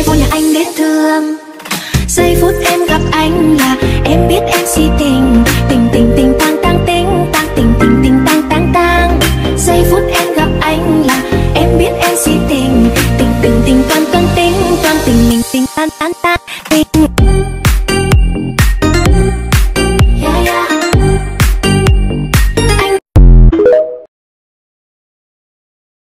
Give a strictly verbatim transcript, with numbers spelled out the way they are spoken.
giây phút là anh biết thương. Giây phút em gặp anh là em biết em si tình. Tình tình tình tang tang tình tang tình tình tình tang tang tang. Giây phút em gặp anh là em biết em si tình. Tình tình tình toan toan tình toan tình mình tình tan tan.